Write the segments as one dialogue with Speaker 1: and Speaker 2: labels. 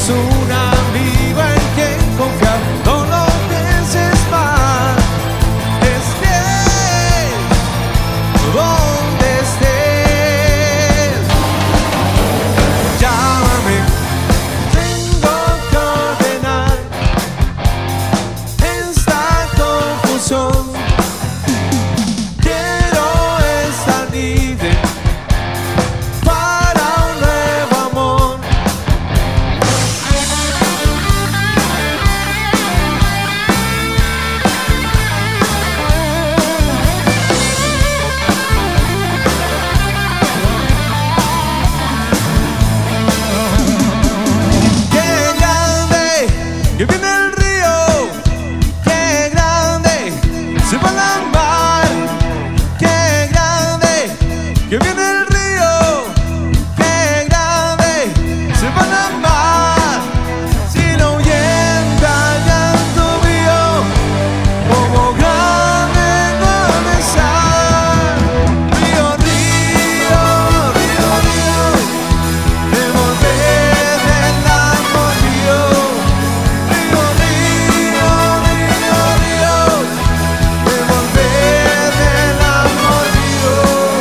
Speaker 1: un amigo en quien confiar. No lo pienses más. Estés donde estés. Llámame. Tengo que ordenar esta confusión. Quiero estar libre para un nuevo amor. Qué grande que viene el río, qué grande se va la mar, qué grande que viene el río, qué grande se va la mar. Si no ahuyenta el llanto mío, como grande no besar. Río, río, río, río, devolver el amor mío. Río, río, río, río, devolver el amor mío.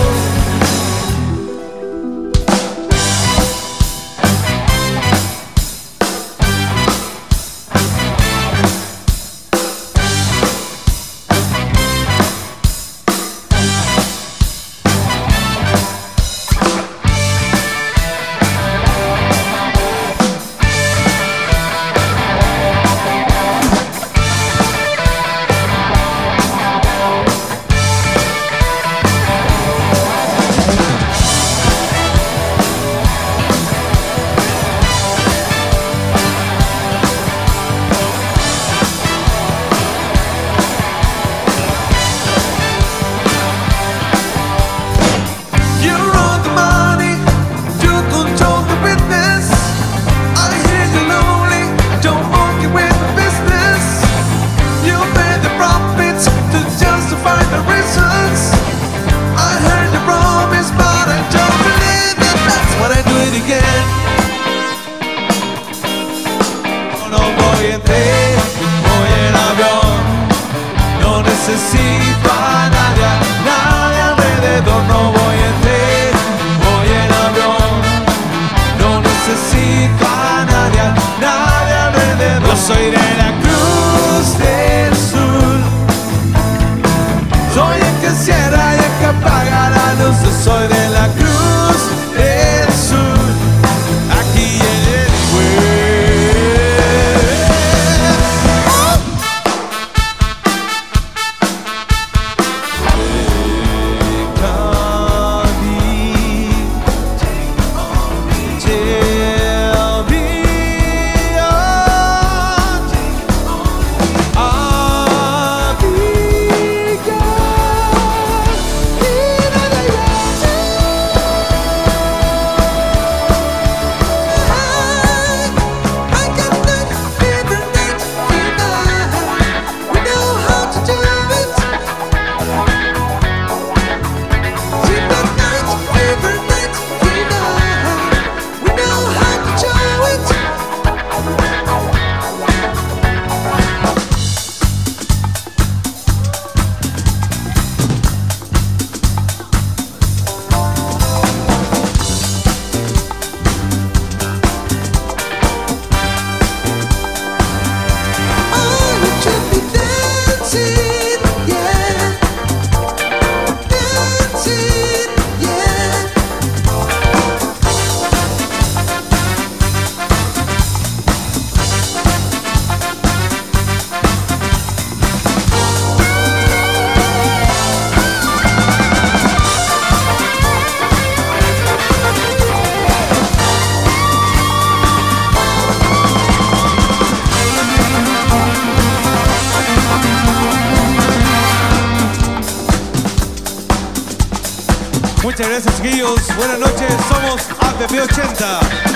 Speaker 1: You run the money, you control the business. I hear you lonely, don't monkey with the business. You pay the profits to justify the reasons. I heard you promise, but I don't believe it. That's what I do it again. No voy en tren, voy en avión. No necesito a nadie, nadie alrededor. No voy en tren, voy en avión. No necesito a nadie, nadie alrededor. Yo soy de la Cruz del Sur. Soy el que cierra y el que apaga la luz. Yo soy de la Cruz del Sur. Aquí en el Muchas gracias, chiquillos. Buenas noches. Somos APP 80.